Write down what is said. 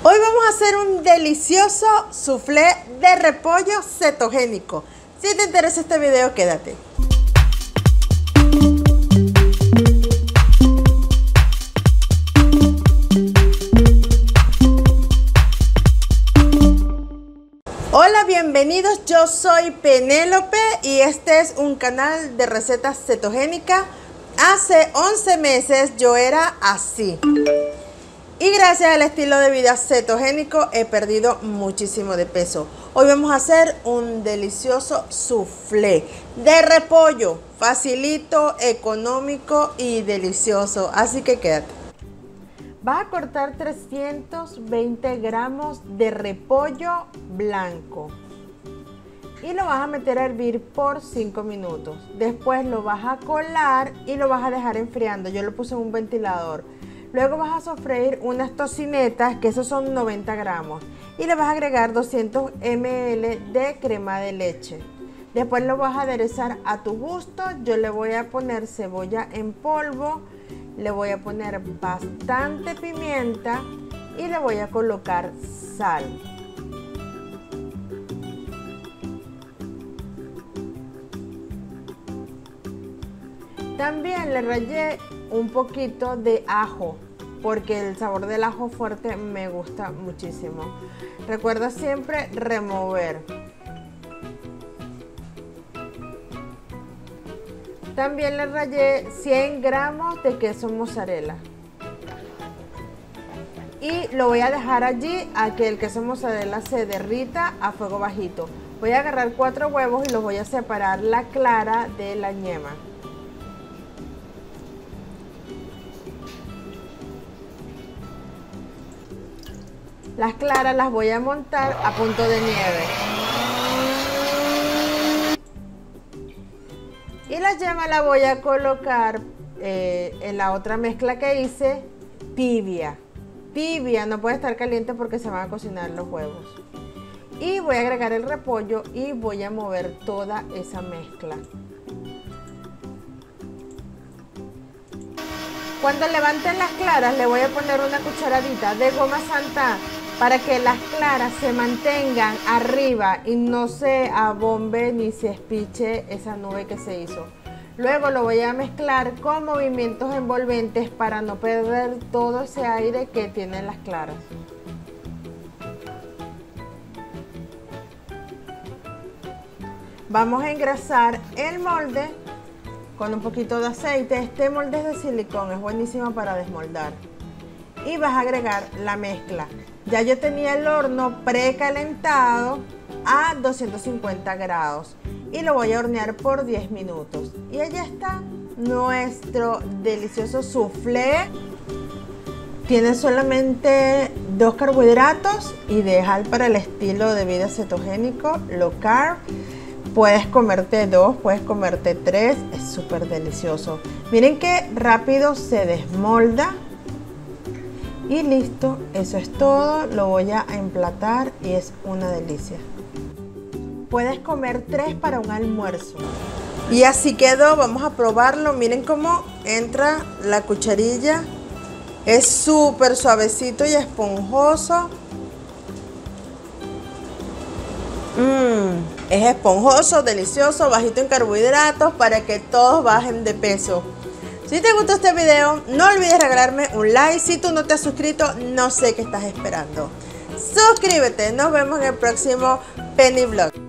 Hoy vamos a hacer un delicioso soufflé de repollo cetogénico. Si te interesa este video, quédate. Hola, bienvenidos, yo soy Penélope y este es un canal de recetas cetogénicas. Hace 11 meses yo era así. Y gracias al estilo de vida cetogénico he perdido muchísimo de peso. Hoy vamos a hacer un delicioso soufflé de repollo, facilito, económico y delicioso. Así que quédate. Vas a cortar 320 gramos de repollo blanco y lo vas a meter a hervir por 5 minutos. Después lo vas a colar y lo vas a dejar enfriando. Yo lo puse en un ventilador. Luego vas a sofreír unas tocinetas, que esos son 90 gramos, y le vas a agregar 200 ml de crema de leche. Después lo vas a aderezar a tu gusto. Yo le voy a poner cebolla en polvo, le voy a poner bastante pimienta y le voy a colocar sal. También le rallé un poquito de ajo, porque el sabor del ajo fuerte me gusta muchísimo. Recuerda siempre remover. También le rallé 100 gramos de queso mozzarella. Y lo voy a dejar allí a que el queso mozzarella se derrita a fuego bajito. Voy a agarrar 4 huevos y los voy a separar la clara de la yema. Las claras las voy a montar a punto de nieve. Y la yema la voy a colocar en la otra mezcla que hice, tibia. Tibia, no puede estar caliente porque se van a cocinar los huevos. Y voy a agregar el repollo y voy a mover toda esa mezcla. Cuando levanten las claras le voy a poner una cucharadita de goma santa para que las claras se mantengan arriba y no se abombe ni se espiche esa nube que se hizo. Luego lo voy a mezclar con movimientos envolventes para no perder todo ese aire que tienen las claras. Vamos a engrasar el molde con un poquito de aceite. Este molde es de silicón, es buenísimo para desmoldar. Y vas a agregar la mezcla. Ya yo tenía el horno precalentado a 250 grados y lo voy a hornear por 10 minutos. Y allá está nuestro delicioso soufflé. Tiene solamente 2 carbohidratos, ideal para el estilo de vida cetogénico, low carb. Puedes comerte 2, puedes comerte 3, es súper delicioso. Miren qué rápido se desmolda. Y listo, eso es todo. Lo voy a emplatar y es una delicia. Puedes comer 3 para un almuerzo. Y así quedó, vamos a probarlo. Miren cómo entra la cucharilla. Es súper suavecito y esponjoso. Es esponjoso, delicioso, bajito en carbohidratos para que todos bajen de peso. Si te gustó este video, no olvides regalarme un like. Si tú no te has suscrito, no sé qué estás esperando. Suscríbete, nos vemos en el próximo Penny Vlog.